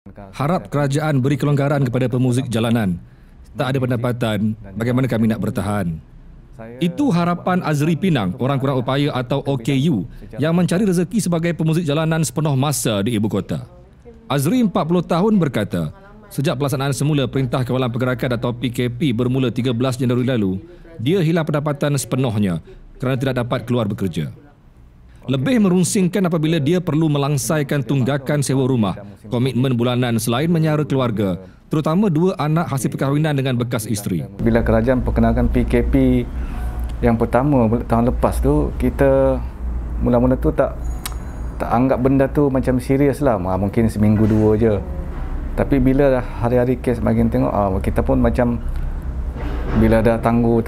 Harap kerajaan beri kelonggaran kepada pemuzik jalanan. Tak ada pendapatan, bagaimana kami nak bertahan? Itu harapan Azri Pinang, Orang Kurang Upaya atau OKU, yang mencari rezeki sebagai pemuzik jalanan sepenuh masa di ibu kota. Azri 40 tahun berkata, sejak pelaksanaan semula Perintah Kawalan Pergerakan atau PKP bermula 13 Januari lalu, dia hilang pendapatan sepenuhnya kerana tidak dapat keluar bekerja. Lebih merungsingkan apabila dia perlu melangsaikan tunggakan sewa rumah, komitmen bulanan selain menyara keluarga, terutama 2 anak hasil perkahwinan dengan bekas isteri. Bila kerajaan perkenalkan PKP yang pertama tahun lepas tu, kita mula-mula tu tak anggap benda tu macam serius lah. Mungkin seminggu 2 je. Tapi bila dah hari-hari kes makin tengok, kita pun macam bila dah tangguh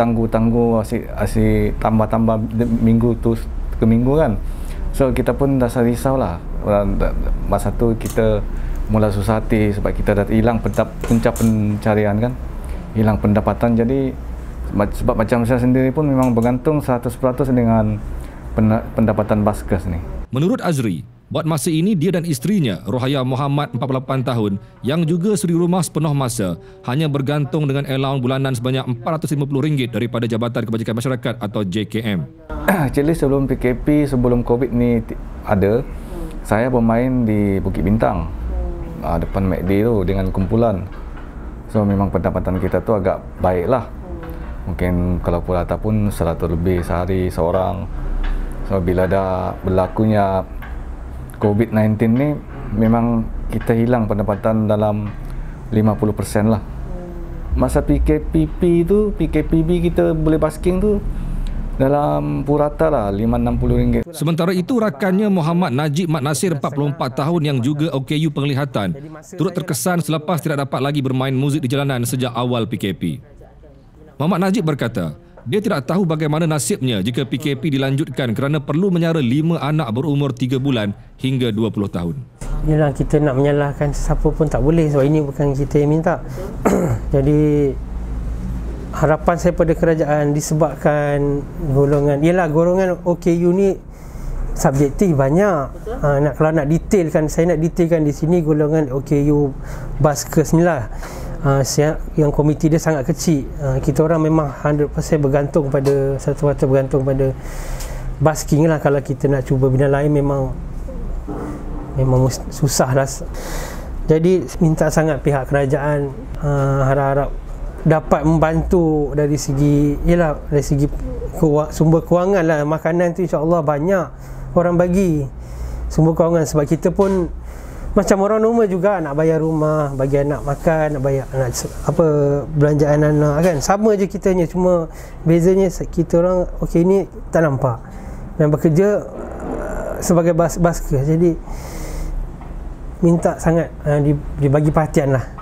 asyik tambah minggu tu ke minggu kan. So kita pun dah risau lah. Masa tu kita mula susah hati sebab kita dah hilang punca pencarian kan. Hilang pendapatan, jadi sebab macam saya sendiri pun memang bergantung 100% dengan pendapatan Baskers ni. Menurut Azri, buat masa ini dia dan isterinya, Rohaya Muhammad 48 tahun, yang juga suri rumah sepenuh masa, hanya bergantung dengan allowance bulanan sebanyak RM450 daripada Jabatan Kebajikan Masyarakat atau JKM. Actually sebelum PKP, sebelum COVID ni ada, saya bermain di Bukit Bintang, depan McD tu dengan kumpulan. So memang pendapatan kita tu agak baik lah. Mungkin kalau pulata pun 100 lebih sehari seorang. So bila dah berlakunya COVID-19 ni, memang kita hilang pendapatan dalam 50% lah. Masa PKPB kita boleh basking tu dalam purata lah RM560. Sementara itu, rakannya Muhammad Najib Mat Nasir 44 tahun yang juga OKU penglihatan turut terkesan selepas tidak dapat lagi bermain muzik di jalanan sejak awal PKP. Muhammad Najib berkata, dia tidak tahu bagaimana nasibnya jika PKP dilanjutkan kerana perlu menyara 5 anak berumur 3 bulan hingga 20 tahun. Yalah, kita nak menyalahkan sesiapa pun tak boleh sebab ini bukan kita yang minta. Jadi harapan saya pada kerajaan disebabkan golongan OKU ni subjektif banyak. Kalau nak detailkan, saya nak detailkan di sini golongan OKU Baskers ni lah. Yang komiti dia sangat kecil. Kita orang memang 100% bergantung pada satu-satu bergantung pada basking lah. Kalau kita nak cuba bina lain memang susah lah. Jadi minta sangat pihak kerajaan harap-harap dapat membantu dari segi sumber kewangan lah. Makanan tu insya-Allah banyak orang bagi sumber kewangan sebab kita pun macam orang normal juga nak bayar rumah, bagi anak makan, nak bayar anak belanjaan anak kan. Sama je kitanya, cuma bezanya kita orang ni tak nampak dan bekerja sebagai basker. Jadi minta sangat dibagi perhatian lah.